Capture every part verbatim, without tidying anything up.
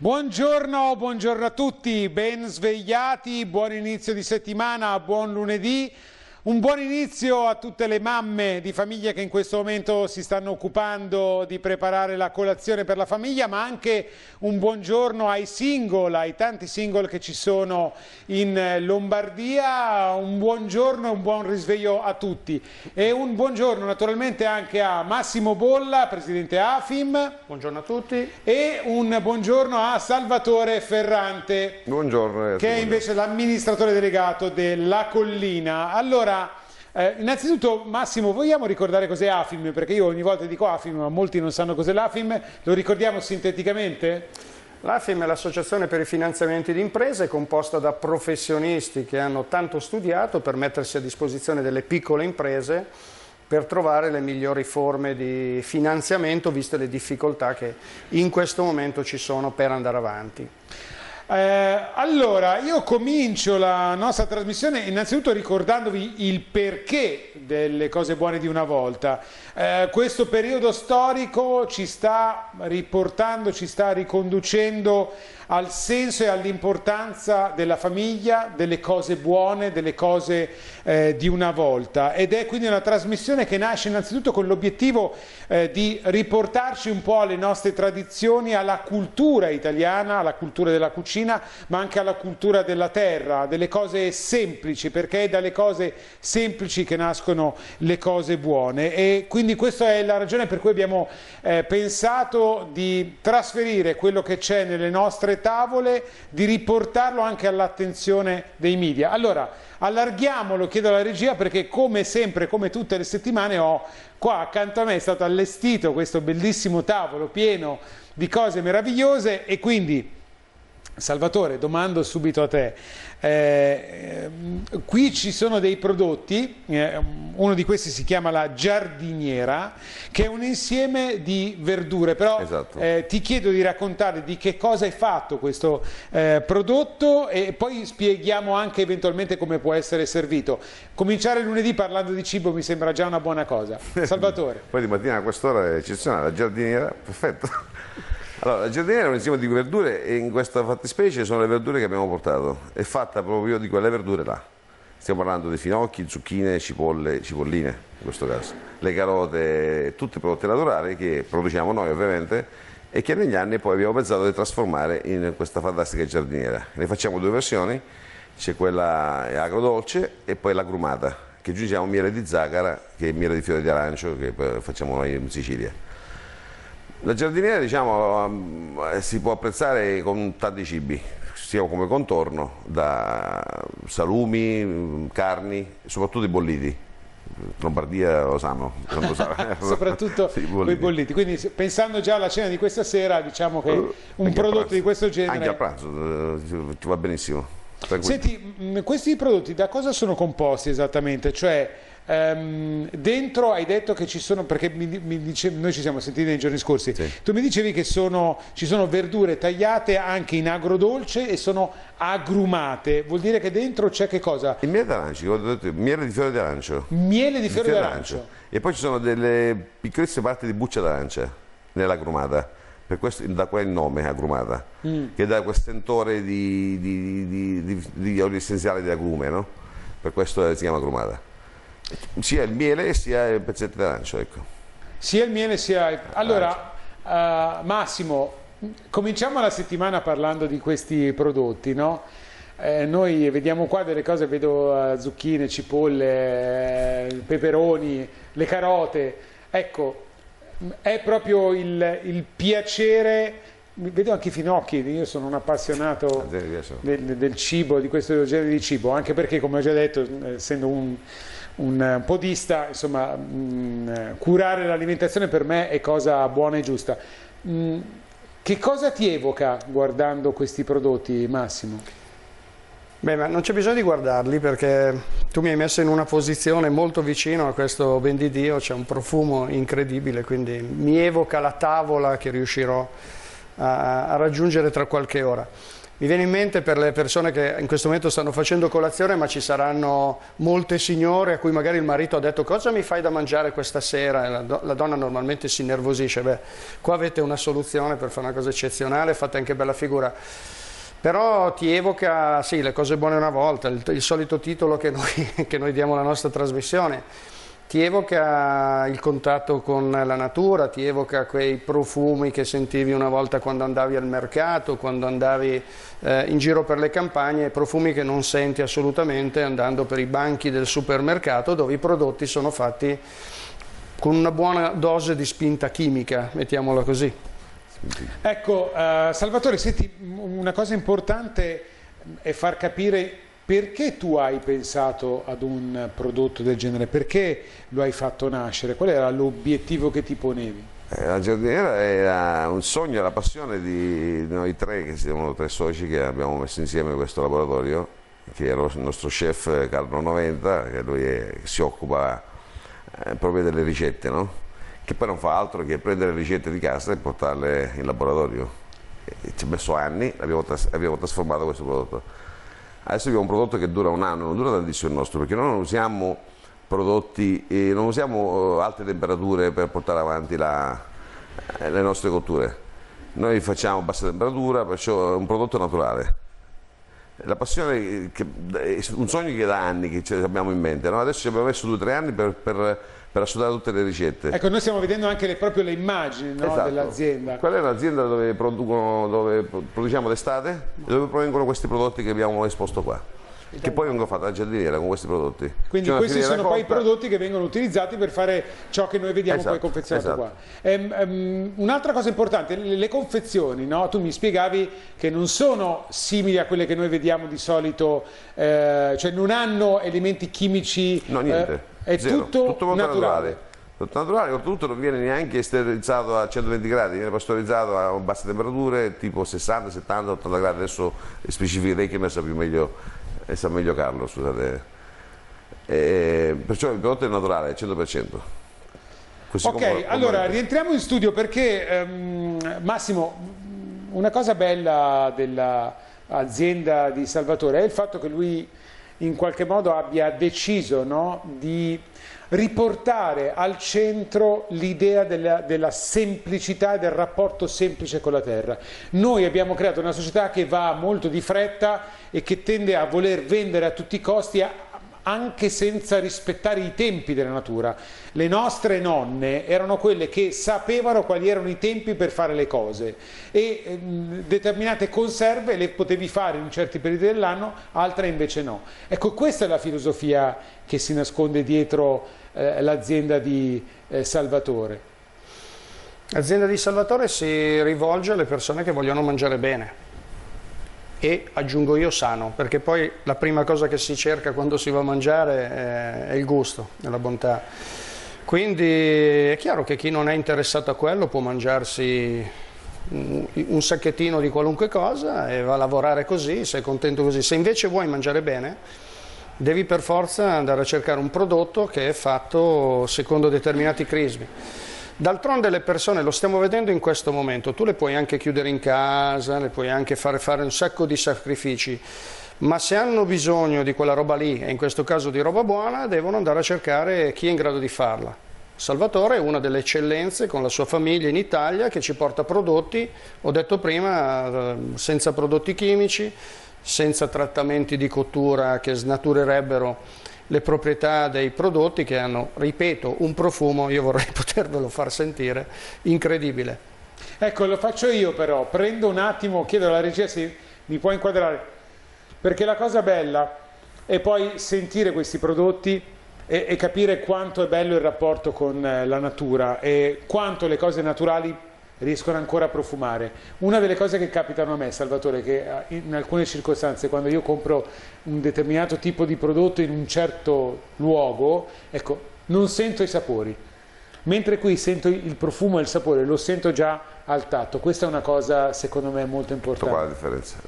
Buongiorno, buongiorno a tutti, ben svegliati, buon inizio di settimana, buon lunedì. Un buon inizio a tutte le mamme di famiglia che in questo momento si stanno occupando di preparare la colazione per la famiglia, ma anche un buongiorno ai single, ai tanti single che ci sono in Lombardia. Un buongiorno e un buon risveglio a tutti. E un buongiorno naturalmente anche a Massimo Bolla, presidente AFIM. Buongiorno a tutti. E un buongiorno a Salvatore Ferrante. Buongiorno. Che è invece l'amministratore delegato della Collina. Allora, Eh, innanzitutto Massimo, vogliamo ricordare cos'è AFIM? Perché io ogni volta dico AFIM, ma molti non sanno cos'è l'AFIM. Lo ricordiamo sinteticamente? L'AFIM è l'Associazione per i Finanziamenti di Imprese, composta da professionisti che hanno tanto studiato per mettersi a disposizione delle piccole imprese per trovare le migliori forme di finanziamento, viste le difficoltà che in questo momento ci sono per andare avanti. Eh, allora, io comincio la nostra trasmissione innanzitutto ricordandovi il perché delle cose buone di una volta. Eh, questo periodo storico ci sta riportando, ci sta riconducendo al senso e all'importanza della famiglia, delle cose buone, delle cose eh, di una volta, ed è quindi una trasmissione che nasce innanzitutto con l'obiettivo eh, di riportarci un po' alle nostre tradizioni, alla cultura italiana, alla cultura della cucina, ma anche alla cultura della terra, delle cose semplici, perché è dalle cose semplici che nascono le cose buone. E quindi questa è la ragione per cui abbiamo eh, pensato di trasferire quello che c'è nelle nostre tavole, di riportarlo anche all'attenzione dei media. Allora, allarghiamolo, chiedo alla regia, perché come sempre, come tutte le settimane, ho qua accanto a me è stato allestito questo bellissimo tavolo pieno di cose meravigliose. E quindi, Salvatore, domando subito a te, eh, qui ci sono dei prodotti, eh, uno di questi si chiama la giardiniera, che è un insieme di verdure, però esatto. eh, ti chiedo di raccontare di che cosa è fatto questo eh, prodotto, e poi spieghiamo anche eventualmente come può essere servito. Cominciare lunedì parlando di cibo mi sembra già una buona cosa. Salvatore. Poi di mattina a quest'ora è eccezionale, la giardiniera, perfetto. Allora, la giardiniera è un insieme di verdure, e in questa fattispecie sono le verdure che abbiamo portato. È fatta proprio di quelle verdure là. Stiamo parlando di finocchi, zucchine, cipolle, cipolline in questo caso. Le carote, tutti prodotti naturali che produciamo noi ovviamente, e che negli anni poi abbiamo pensato di trasformare in questa fantastica giardiniera. Ne facciamo due versioni, c'è quella agrodolce e poi l'agrumata, che aggiungiamo miele di zagara, che è miele di fiore di arancio, che facciamo noi in Sicilia. La giardiniera, diciamo, si può apprezzare con tanti cibi, sia come contorno, da salumi, carni, soprattutto i bolliti. Lombardia lo sanno, non lo sa. Soprattutto sì, quei bolliti. Quindi, pensando già alla cena di questa sera, diciamo che un anche prodotto di questo genere... Anche a pranzo, ti va benissimo. Senti, questi prodotti da cosa sono composti esattamente? Cioè, Um, dentro hai detto che ci sono, perché mi, mi dice, noi ci siamo sentiti nei giorni scorsi, sì. Tu mi dicevi che sono, ci sono verdure tagliate anche in agrodolce e sono agrumate, vuol dire che dentro c'è che cosa? Il miele d'arancio, miele di fiore di arancio. Miele di fiore d'arancio. E poi ci sono delle piccolissime parti di buccia d'arancia nell'agrumata, per questo da qua il nome agrumata, mm. che dà questo sentore di, di, di, di, di oli essenziali di agrume, no? Per questo si chiama agrumata. Sia il miele sia il pezzetto d'arancio, ecco. Sia il miele sia... Allora, uh, Massimo, cominciamo la settimana parlando di questi prodotti, no? Eh, noi vediamo qua delle cose, vedo uh, zucchine, cipolle, eh, peperoni, le carote. Ecco, è proprio il, il piacere... Vedo anche i finocchi, io sono un appassionato del, del cibo, di questo genere di cibo, anche perché, come ho già detto, essendo un... un podista, insomma, mh, curare l'alimentazione per me è cosa buona e giusta. Mh, che cosa ti evoca guardando questi prodotti, Massimo? Beh, ma non c'è bisogno di guardarli, perché tu mi hai messo in una posizione molto vicino a questo ben di Dio, c'è un profumo incredibile, quindi mi evoca la tavola che riuscirò a, a raggiungere tra qualche ora. Mi viene in mente per le persone che in questo momento stanno facendo colazione, ma ci saranno molte signore a cui magari il marito ha detto cosa mi fai da mangiare questa sera, e la, do la donna normalmente si innervosisce. Beh, qua avete una soluzione per fare una cosa eccezionale, fate anche bella figura. Però ti evoca, sì, le cose buone una volta, il, il solito titolo che noi, che noi diamo alla nostra trasmissione. Ti evoca il contatto con la natura, ti evoca quei profumi che sentivi una volta quando andavi al mercato, quando andavi eh, in giro per le campagne, profumi che non senti assolutamente andando per i banchi del supermercato, dove i prodotti sono fatti con una buona dose di spinta chimica, mettiamola così. Ecco, uh, Salvatore, senti, una cosa importante è far capire perché tu hai pensato ad un prodotto del genere, perché lo hai fatto nascere, qual era l'obiettivo che ti ponevi? Eh, la giardiniera era un sogno, la passione di noi tre, che siamo tre soci che abbiamo messo insieme questo laboratorio, che era il nostro chef Carlo novanta, che lui è, che si occupa eh, proprio delle ricette, no? Che poi non fa altro che prendere le ricette di casa e portarle in laboratorio. Ci ha messo anni, abbiamo, tras abbiamo trasformato questo prodotto. Adesso abbiamo un prodotto che dura un anno, non dura tantissimo il nostro, perché noi non usiamo prodotti, eh, non usiamo alte temperature per portare avanti la, eh, le nostre cotture. Noi facciamo bassa temperatura, perciò è un prodotto naturale. La passione, che, è un sogno che da anni che abbiamo in mente, no? Adesso ci abbiamo messo due o tre anni per, per, per assodare tutte le ricette. Ecco, noi stiamo vedendo anche le, proprio le immagini, no? Esatto. Dell'azienda. Quella è un'azienda dove, dove produciamo d'estate e dove provengono questi prodotti che abbiamo esposto qua. Che poi vengono fatti alla giardiniera con questi prodotti. Quindi questi sono poi i prodotti che vengono utilizzati per fare ciò che noi vediamo esatto, poi confezionato esatto. qua. Ehm, um, Un'altra cosa importante, le, le confezioni, no? Tu mi spiegavi che non sono simili a quelle che noi vediamo di solito, eh, cioè non hanno elementi chimici. No, niente. Eh, è Zero. tutto, tutto molto naturale. naturale. Tutto naturale, oltretutto non viene neanche sterilizzato a centoventi gradi, viene pastorizzato a basse temperature, tipo sessanta, settanta, ottanta gradi. Adesso specificherei che ne sa più meglio. E sa meglio Carlo, scusate. E perciò il prodotto è naturale, al cento per cento. Così ok, come, allora come... rientriamo in studio perché um, Massimo, una cosa bella dell'azienda di Salvatore è il fatto che lui in qualche modo abbia deciso, no, di riportare al centro l'idea della, della semplicità e del rapporto semplice con la terra. Noi abbiamo creato una società che va molto di fretta e che tende a voler vendere a tutti i costi a, anche senza rispettare i tempi della natura. Le nostre nonne erano quelle che sapevano quali erano i tempi per fare le cose e eh, determinate conserve le potevi fare in certi periodi dell'anno, altre invece no. Ecco, questa è la filosofia che si nasconde dietro eh, l'azienda di eh, Salvatore. L'azienda di Salvatore si rivolge alle persone che vogliono mangiare bene. E aggiungo io sano, perché poi la prima cosa che si cerca quando si va a mangiare è il gusto, è la bontà. Quindi è chiaro che chi non è interessato a quello può mangiarsi un sacchettino di qualunque cosa e va a lavorare così, sei contento così. Se invece vuoi mangiare bene, devi per forza andare a cercare un prodotto che è fatto secondo determinati crismi. D'altronde le persone, lo stiamo vedendo in questo momento, tu le puoi anche chiudere in casa, le puoi anche fare fare un sacco di sacrifici, ma se hanno bisogno di quella roba lì, e in questo caso di roba buona, devono andare a cercare chi è in grado di farla. Salvatore è una delle eccellenze con la sua famiglia in Italia che ci porta prodotti, ho detto prima, senza prodotti chimici, senza trattamenti di cottura che snaturerebbero le proprietà dei prodotti che hanno, ripeto, un profumo, io vorrei potervelo far sentire, incredibile. Ecco, lo faccio io però, prendo un attimo, chiedo alla regia se mi può inquadrare, perché la cosa bella è poi sentire questi prodotti e, e capire quanto è bello il rapporto con la natura e quanto le cose naturali riescono ancora a profumare. Una delle cose che capitano a me, Salvatore, che in alcune circostanze quando io compro un determinato tipo di prodotto in un certo luogo, ecco, non sento i sapori, mentre qui sento il profumo e il sapore, lo sento già al tatto. Questa è una cosa secondo me molto importante. Qual è la differenza?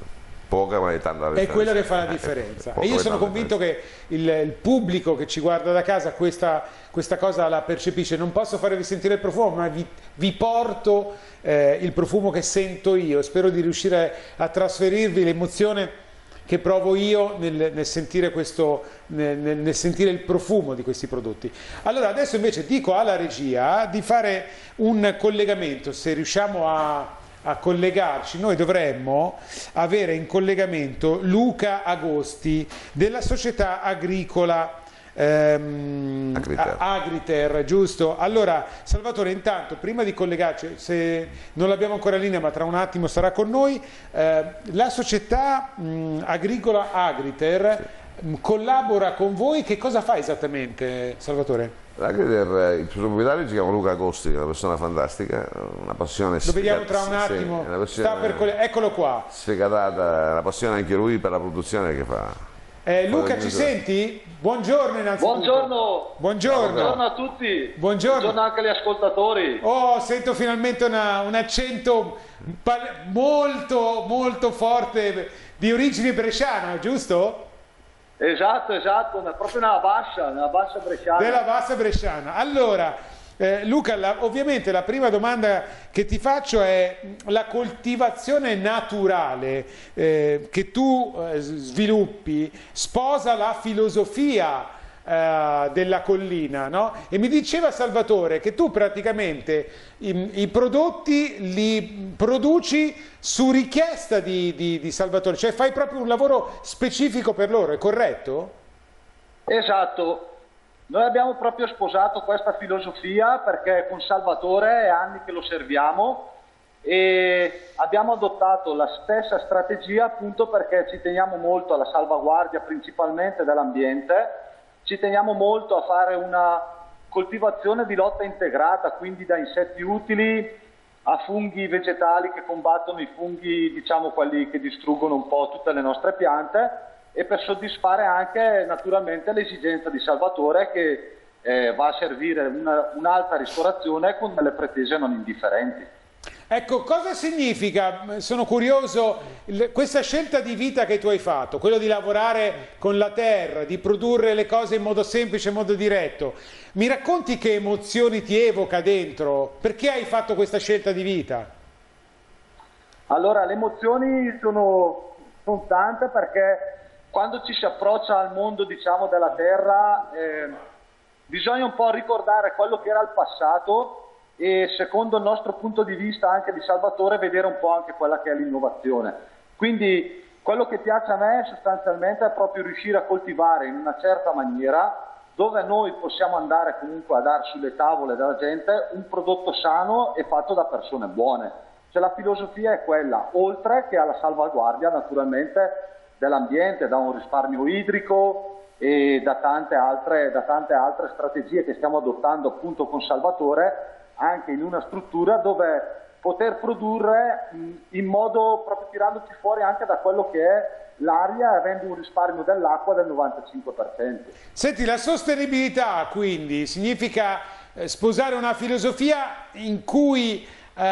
Poca, ma è tanta la È quello che fa la differenza. Poco E io sono tanta convinto che il, il pubblico che ci guarda da casa questa, questa cosa la percepisce. Non posso farvi sentire il profumo, ma vi, vi porto eh, il profumo che sento io. Spero di riuscire a trasferirvi l'emozione che provo io nel, nel, sentire questo, nel, nel sentire il profumo di questi prodotti. Allora adesso invece dico alla regia di fare un collegamento, se riusciamo a, a collegarci. Noi dovremmo avere in collegamento Luca Agosti della società agricola ehm, Agriter. Agriter, giusto? Allora Salvatore, intanto prima di collegarci, se non l'abbiamo ancora in linea ma tra un attimo sarà con noi, eh, la società mh, agricola Agriter mh, collabora con voi. Che cosa fa esattamente, Salvatore? L'Agriter, il suo proprietario si chiama Luca Agosti, è una persona fantastica, una passione Lo vediamo tra un attimo, sì, una sta per coll- eccolo qua. sfegatata, una passione anche lui per la produzione che fa. Eh, Luca, ci senti? Buongiorno innanzitutto. Buongiorno. Buongiorno. Buongiorno a tutti. Buongiorno. Buongiorno anche agli ascoltatori. Oh, sento finalmente una, un accento molto molto forte di origine bresciana, giusto? Esatto, esatto, proprio nella bassa, nella bassa bresciana. Della bassa bresciana. Allora, eh, Luca, la, ovviamente la prima domanda che ti faccio è: la coltivazione naturale eh, che tu eh, sviluppi sposa la filosofia eh, della collina, no? E mi diceva Salvatore che tu praticamente i, i prodotti li produci su richiesta di, di, di Salvatore, cioè fai proprio un lavoro specifico per loro, è corretto? Esatto. Noi abbiamo proprio sposato questa filosofia perché con Salvatore è anni che lo serviamo e abbiamo adottato la stessa strategia appunto perché ci teniamo molto alla salvaguardia principalmente dell'ambiente, ci teniamo molto a fare una coltivazione di lotta integrata, quindi da insetti utili a funghi vegetali che combattono i funghi, diciamo quelli che distruggono un po' tutte le nostre piante, e per soddisfare anche naturalmente l'esigenza di Salvatore che eh, va a servire una, un'alta ristorazione con delle pretese non indifferenti. Ecco, cosa significa, sono curioso, questa scelta di vita che tu hai fatto, quello di lavorare con la terra, di produrre le cose in modo semplice, in modo diretto. Mi racconti che emozioni ti evoca dentro? Perché hai fatto questa scelta di vita? Allora, le emozioni sono, sono tante perché quando ci si approccia al mondo, diciamo, della terra, eh, bisogna un po' ricordare quello che era il passato e, secondo il nostro punto di vista anche di Salvatore, vedere un po' anche quella che è l'innovazione. Quindi quello che piace a me sostanzialmente è proprio riuscire a coltivare in una certa maniera, dove noi possiamo andare comunque a dare sulle tavole della gente un prodotto sano e fatto da persone buone. Cioè la filosofia è quella, oltre che alla salvaguardia naturalmente dell'ambiente, da un risparmio idrico e da tante altre, da tante altre strategie che stiamo adottando appunto con Salvatore, anche in una struttura dove poter produrre in modo proprio tirandoci fuori anche da quello che è l'aria e avendo un risparmio dell'acqua del novantacinque per cento. Senti, la sostenibilità quindi significa eh, sposare una filosofia in cui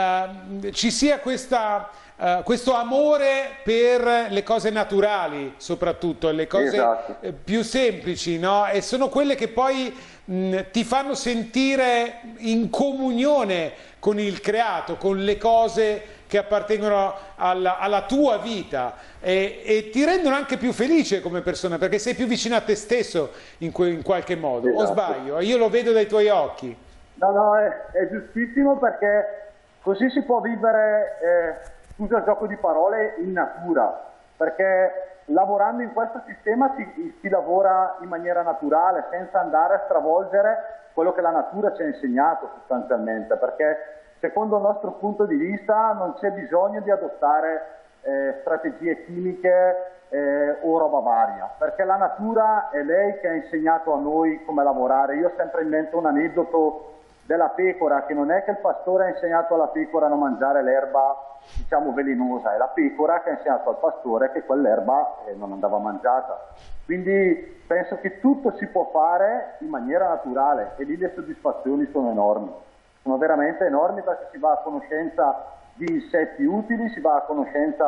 eh, ci sia questa Uh, questo amore per le cose naturali, soprattutto le cose esatto. eh, più semplici, no? E sono quelle che poi mh, ti fanno sentire in comunione con il creato, con le cose che appartengono alla, alla tua vita e, e ti rendono anche più felice come persona perché sei più vicino a te stesso in, que, in qualche modo. Esatto. O sbaglio? Io lo vedo dai tuoi occhi. No, no, è, è giustissimo perché così si può vivere... Eh... scusa il gioco di parole, in natura, perché lavorando in questo sistema si, si lavora in maniera naturale, senza andare a stravolgere quello che la natura ci ha insegnato sostanzialmente, perché secondo il nostro punto di vista non c'è bisogno di adottare eh, strategie chimiche eh, o roba varia, perché la natura è lei che ha insegnato a noi come lavorare. Io ho sempre in mente un aneddoto della pecora, che non è che il pastore ha insegnato alla pecora a non mangiare l'erba, diciamo, velenosa, è la pecora che ha insegnato al pastore che quell'erba eh, non andava mangiata. Quindi penso che tutto si può fare in maniera naturale e lì le soddisfazioni sono enormi, sono veramente enormi perché si va a conoscenza di insetti utili, si va a conoscenza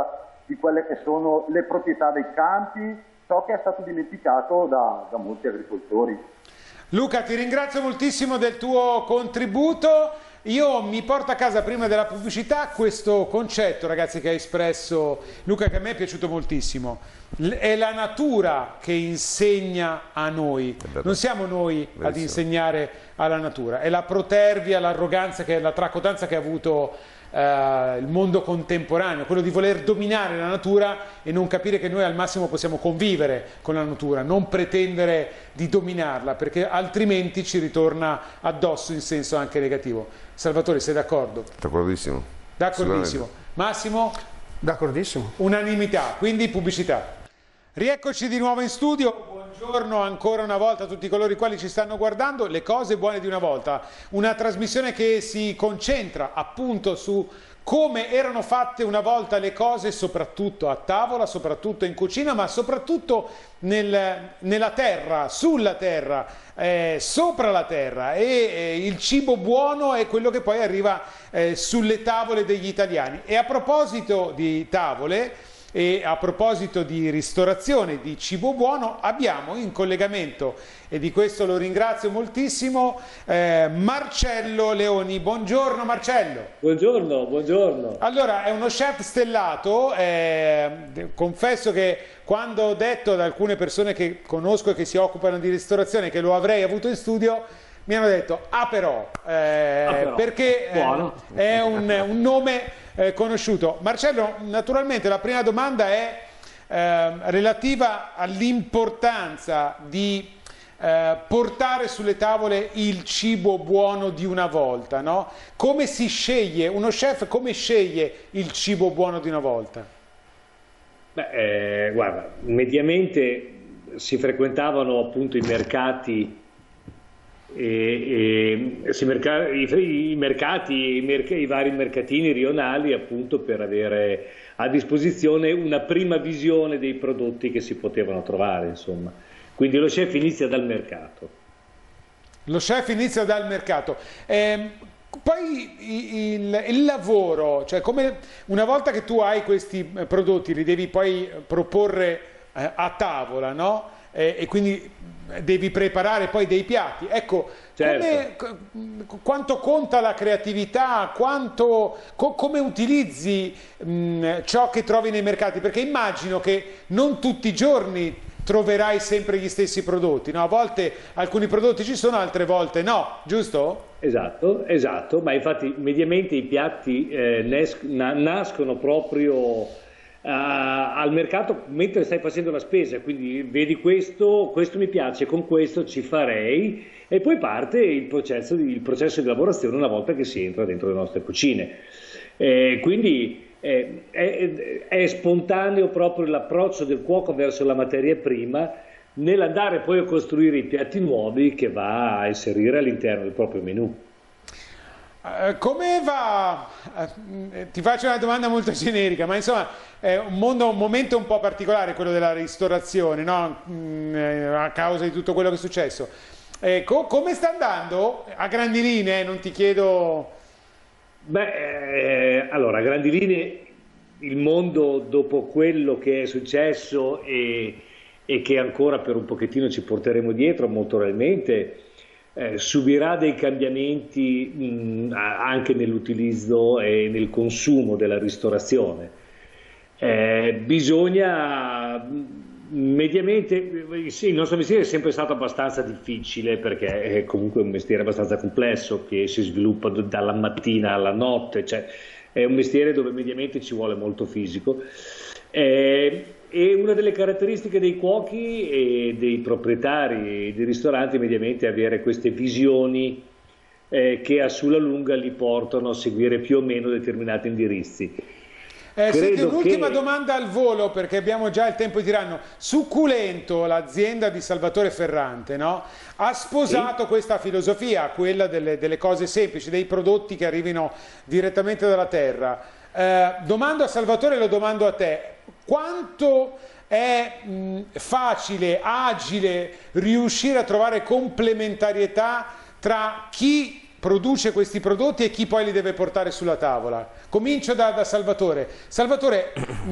di quelle che sono le proprietà dei campi, ciò che è stato dimenticato da, da molti agricoltori. Luca, ti ringrazio moltissimo del tuo contributo. Io mi porto a casa prima della pubblicità questo concetto, ragazzi, che ha espresso Luca, che a me è piaciuto moltissimo. L- è la natura che insegna a noi, non siamo noi Verissimo. ad insegnare alla natura, è la protervia, l'arroganza, che, la tracotanza che ha avuto eh, il mondo contemporaneo, quello di voler dominare la natura e non capire che noi al massimo possiamo convivere con la natura, non pretendere di dominarla, perché altrimenti ci ritorna addosso in senso anche negativo. Salvatore, sei d'accordo? D'accordissimo. D'accordissimo. Massimo? D'accordissimo. Unanimità, quindi pubblicità. Rieccoci di nuovo in studio. Buongiorno ancora una volta a tutti coloro i quali ci stanno guardando. Le cose buone di una volta, una trasmissione che si concentra appunto su come erano fatte una volta le cose, soprattutto a tavola, soprattutto in cucina, ma soprattutto nel, nella terra, sulla terra, eh, sopra la terra, e eh, il cibo buono è quello che poi arriva eh, sulle tavole degli italiani. E a proposito di tavole e a proposito di ristorazione, di cibo buono, abbiamo in collegamento, e di questo lo ringrazio moltissimo, eh, Marcello Leoni. Buongiorno Marcello. Buongiorno, buongiorno. Allora, è uno chef stellato, eh, confesso che quando ho detto ad alcune persone che conosco e che si occupano di ristorazione che lo avrei avuto in studio, mi hanno detto ah però, eh, ah, però. perché eh, è un, un nome eh, conosciuto. Marcello, naturalmente la prima domanda è eh, relativa all'importanza di eh, portare sulle tavole il cibo buono di una volta, no? Come si sceglie, uno chef come sceglie il cibo buono di una volta? Beh, eh, guarda, mediamente si frequentavano appunto i mercati E, e, si merca, i, i mercati, i, merc i vari mercatini rionali, appunto, per avere a disposizione una prima visione dei prodotti che si potevano trovare, insomma. Quindi lo chef inizia dal mercato. Lo chef inizia dal mercato. Eh, poi il, il lavoro, cioè come una volta che tu hai questi prodotti li devi poi proporre eh, a tavola, no? Eh, e quindi devi preparare poi dei piatti. Ecco, certo. come, quanto conta la creatività, quanto, co, come utilizzi mh, ciò che trovi nei mercati? Perché immagino che non tutti i giorni troverai sempre gli stessi prodotti, no? A volte alcuni prodotti ci sono, altre volte no, giusto? Esatto, esatto, ma infatti mediamente i piatti eh, nascono proprio Uh, al mercato mentre stai facendo la spesa, quindi vedi questo, questo mi piace, con questo ci farei, e poi parte il processo di, il processo di lavorazione una volta che si entra dentro le nostre cucine. Eh, quindi eh, è, è spontaneo proprio l'approccio del cuoco verso la materia prima nell'andare poi a costruire i piatti nuovi che va a inserire all'interno del proprio menù. Uh, come va? Uh, ti faccio una domanda molto generica, ma insomma è un, mondo, un momento un po' particolare quello della ristorazione, no? Mm, a causa di tutto quello che è successo. Eh, co come sta andando? A grandi linee, non ti chiedo... Beh, eh, allora, a grandi linee il mondo dopo quello che è successo e, e che ancora per un pochettino ci porteremo dietro molto realmente, Eh, subirà dei cambiamenti mh, anche nell'utilizzo e nel consumo della ristorazione. Eh, bisogna mediamente, sì, il nostro mestiere è sempre stato abbastanza difficile perché è comunque un mestiere abbastanza complesso che si sviluppa dalla mattina alla notte, cioè è un mestiere dove mediamente ci vuole molto fisico. Eh, E una delle caratteristiche dei cuochi e dei proprietari di ristoranti mediamente è avere queste visioni eh, che a sulla lunga li portano a seguire più o meno determinati indirizzi. Eh, senti, un'ultima che... domanda al volo, perché abbiamo già il tempo di tiranno. Succulento, l'azienda di Salvatore Ferrante, no? Ha sposato sì. questa filosofia, quella delle, delle cose semplici, dei prodotti che arrivino direttamente dalla terra. Eh, domando a Salvatore, lo domando a te. Quanto è mh, facile, agile riuscire a trovare complementarietà tra chi produce questi prodotti e chi poi li deve portare sulla tavola. Comincio da, da Salvatore. Salvatore,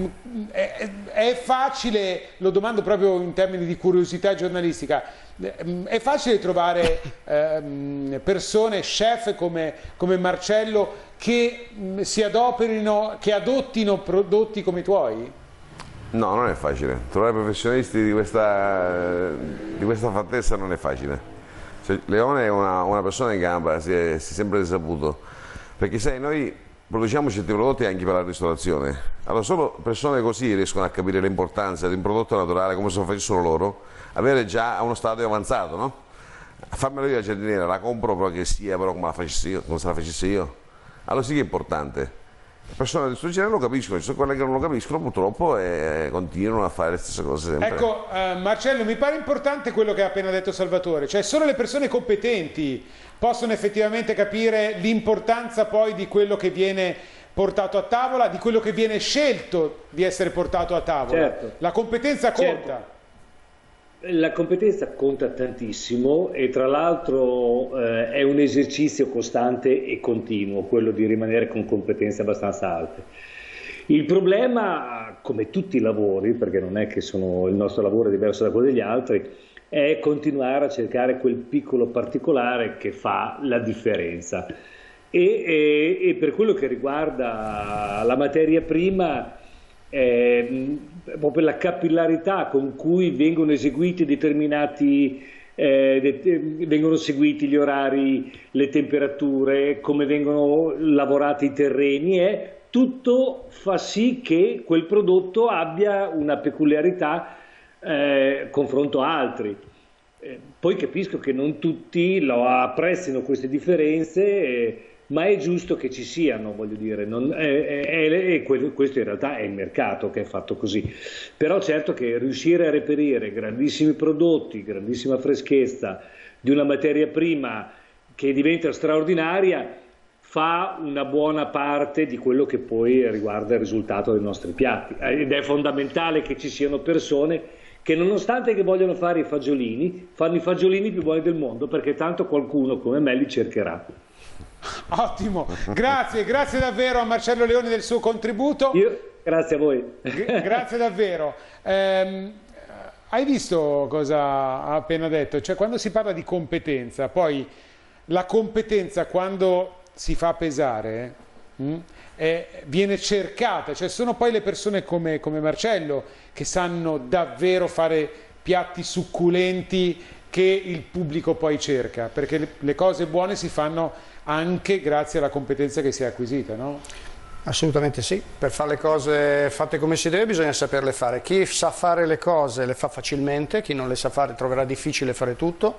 è, è facile, lo domando proprio in termini di curiosità giornalistica, è facile trovare ehm, persone, chef come, come Marcello, che mh, si adoperino, che adottino prodotti come i tuoi? No, non è facile. Trovare professionisti di questa, di questa fattezza non è facile. Cioè, Leone è una, una persona in gamba, si è, si è sempre risaputo, perché sai, noi produciamo certi prodotti anche per la ristorazione, allora solo persone così riescono a capire l'importanza di un prodotto naturale come se lo facessero loro, avere già a uno stadio avanzato, no? Fammelo io la giardiniera, la compro però che sia però come la facessi io, come se la facessi io, allora sì che è importante. Le persone di questo genere lo capiscono, ci sono quelle che non lo capiscono purtroppo e continuano a fare le stesse cose sempre. Ecco, eh, Marcello, mi pare importante quello che ha appena detto Salvatore, cioè solo le persone competenti possono effettivamente capire l'importanza poi di quello che viene portato a tavola, di quello che viene scelto di essere portato a tavola. Certo. La competenza conta. Certo. La competenza conta tantissimo e tra l'altro eh, è un esercizio costante e continuo quello di rimanere con competenze abbastanza alte. Il problema, come tutti i lavori, perché non è che sono, il nostro lavoro è diverso da quello degli altri, è continuare a cercare quel piccolo particolare che fa la differenza. E, e, e per quello che riguarda la materia prima, Eh, proprio la capillarità con cui vengono eseguiti determinati eh, det vengono seguiti gli orari, le temperature, come vengono lavorati i terreni, eh, tutto fa sì che quel prodotto abbia una peculiarità eh, confronto a altri. Eh, poi capisco che non tutti lo apprezzino queste differenze, eh, ma è giusto che ci siano, voglio dire, non, è, è, è, questo in realtà è il mercato che è fatto così, però certo che riuscire a reperire grandissimi prodotti, grandissima freschezza di una materia prima che diventa straordinaria fa una buona parte di quello che poi riguarda il risultato dei nostri piatti, ed è fondamentale che ci siano persone che nonostante che vogliono fare i fagiolini, fanno i fagiolini più buoni del mondo, perché tanto qualcuno come me li cercherà. Ottimo, grazie, grazie davvero a Marcello Leoni del suo contributo. Io, grazie a voi. Grazie davvero. Eh, hai visto cosa ha appena detto? Cioè, quando si parla di competenza, poi la competenza quando si fa pesare mh, eh, viene cercata, cioè sono poi le persone come, come Marcello che sanno davvero fare piatti succulenti che il pubblico poi cerca, perché le, le cose buone si fanno anche grazie alla competenza che si è acquisita, no? Assolutamente sì, per fare le cose fatte come si deve bisogna saperle fare. Chi sa fare le cose le fa facilmente, chi non le sa fare troverà difficile fare tutto.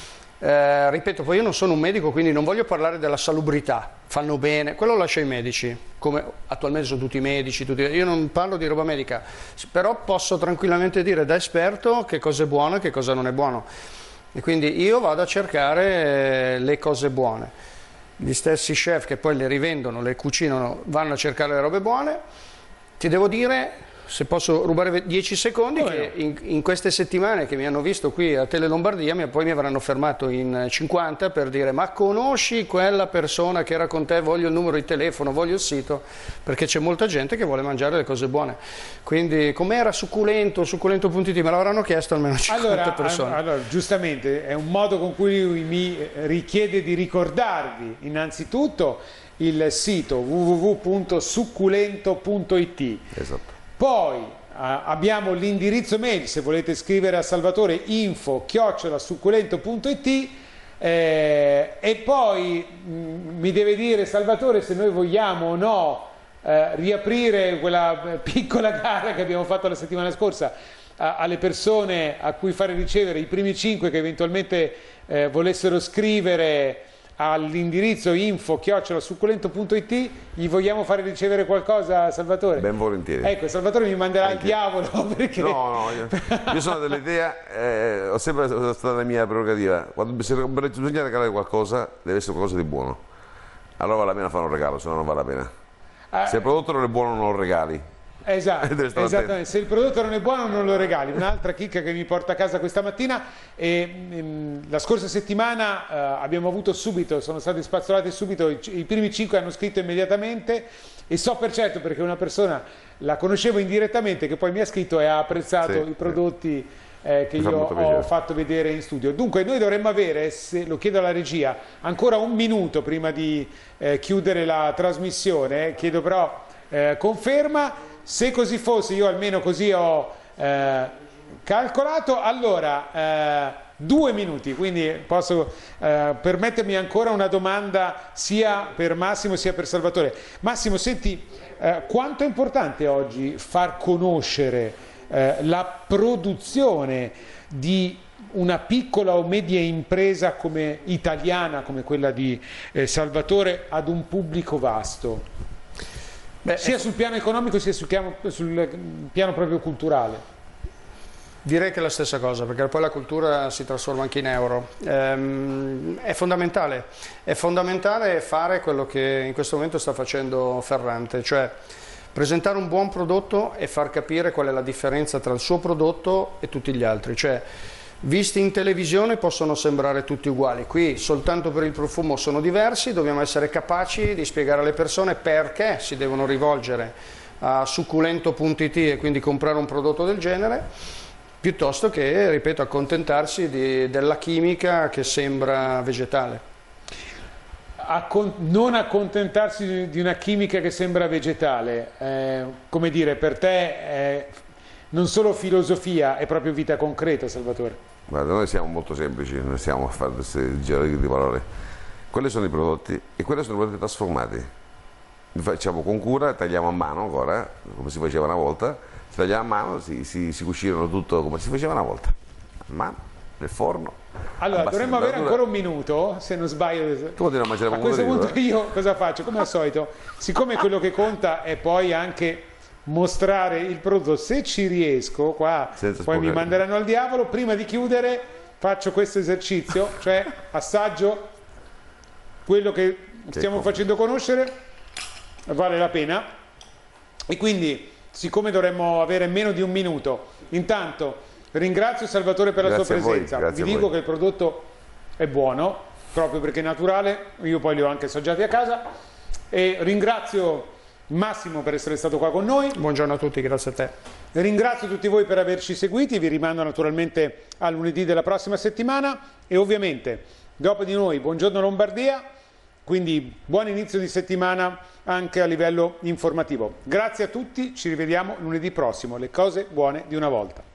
Eh, ripeto, poi io non sono un medico, quindi non voglio parlare della salubrità, fanno bene, quello lo lascio ai medici, come attualmente sono tutti medici, tutti... io non parlo di roba medica, però posso tranquillamente dire da esperto che cosa è buono e che cosa non è buono. E quindi io vado a cercare le cose buone. Gli stessi chef che poi le rivendono, le cucinano, vanno a cercare le robe buone. Ti devo dire, se posso rubare dieci secondi, oh, che in, in queste settimane che mi hanno visto qui a Tele Lombardia, mi, poi mi avranno fermato in cinquanta per dire: ma conosci quella persona che era con te, voglio il numero di telefono, voglio il sito, perché c'è molta gente che vuole mangiare le cose buone. Quindi com'era succulento, succulento punto it, me l'avranno chiesto almeno cinquanta allora, persone. Allora, giustamente, è un modo con cui mi richiede di ricordarvi innanzitutto il sito w w w punto succulento punto it. Esatto. Poi uh, abbiamo l'indirizzo mail, se volete scrivere a Salvatore, info chiocciola succulento punto it, eh, e poi mh, mi deve dire Salvatore se noi vogliamo o no eh, riaprire quella piccola gara che abbiamo fatto la settimana scorsa a, alle persone a cui fare ricevere i primi cinque che eventualmente eh, volessero scrivere all'indirizzo info chiocciola succulento punto it. Gli vogliamo fare ricevere qualcosa, Salvatore? Ben volentieri. Ecco, Salvatore mi manderà Anche... il diavolo perché... no, no, io, io sono dell'idea, eh, ho sempre stata la mia prerogativa, quando bisogna regalare qualcosa deve essere qualcosa di buono, allora vale la pena fare un regalo, se no non vale la pena. Ah, se il prodotto non è buono non lo regali, Esatto, esattamente. Se il prodotto non è buono non lo regali. Un'altra chicca che mi porta a casa questa mattina. E, mh, la scorsa settimana eh, abbiamo avuto subito, sono stati spazzolati subito, i, i primi cinque hanno scritto immediatamente, e so per certo perché una persona la conoscevo indirettamente che poi mi ha scritto e ha apprezzato sì, i prodotti eh, che mi io ho fatto vedere in studio. Dunque noi dovremmo avere, se lo chiedo alla regia, ancora un minuto prima di eh, chiudere la trasmissione. Chiedo però eh, conferma. Se così fosse, io almeno così ho eh, calcolato. Allora, eh, due minuti, quindi posso eh, permettermi ancora una domanda sia per Massimo sia per Salvatore. Massimo, senti, eh, quanto è importante oggi far conoscere eh, la produzione di una piccola o media impresa come italiana, come quella di eh, Salvatore, ad un pubblico vasto? Beh, sia sul piano economico sia sul piano, sul piano proprio culturale. Direi che è la stessa cosa, perché poi la cultura si trasforma anche in euro. Ehm, è fondamentale, è fondamentale fare quello che in questo momento sta facendo Ferrante, cioè presentare un buon prodotto e far capire qual è la differenza tra il suo prodotto e tutti gli altri. Cioè, visti in televisione possono sembrare tutti uguali, qui soltanto per il profumo sono diversi, dobbiamo essere capaci di spiegare alle persone perché si devono rivolgere a succulento punto it e quindi comprare un prodotto del genere, piuttosto che, ripeto, accontentarsi di, della chimica che sembra vegetale. Accon- non accontentarsi di una chimica che sembra vegetale, eh, come dire, per te è non solo filosofia, è proprio vita concreta, Salvatore? Guarda, noi siamo molto semplici, non stiamo a fare questi giri di parole. Quelli sono i prodotti e quelli sono i prodotti trasformati. Li facciamo con cura, tagliamo a mano ancora, come si faceva una volta, si tagliamo a mano, si, si, si cucinano tutto come si faceva una volta, a mano, nel forno. Allora, dovremmo avere ancora un minuto, se non sbaglio. Tu continui a mangiare a questo punto eh? io cosa faccio? Come al solito, siccome quello che conta è poi anche mostrare il prodotto, se ci riesco qua senza poi mi manderanno al diavolo, prima di chiudere faccio questo esercizio, cioè assaggio quello che stiamo facendo conoscere, vale la pena. E quindi, siccome dovremmo avere meno di un minuto, intanto ringrazio Salvatore per la grazie sua presenza, vi dico che il prodotto è buono proprio perché è naturale, io poi li ho anche assaggiati a casa, e ringrazio Massimo per essere stato qua con noi. Buongiorno a tutti, grazie a te. Ringrazio tutti voi per averci seguiti, vi rimando naturalmente a lunedì della prossima settimana e ovviamente dopo di noi Buongiorno Lombardia, quindi buon inizio di settimana anche a livello informativo. Grazie a tutti, ci rivediamo lunedì prossimo, le cose buone di una volta.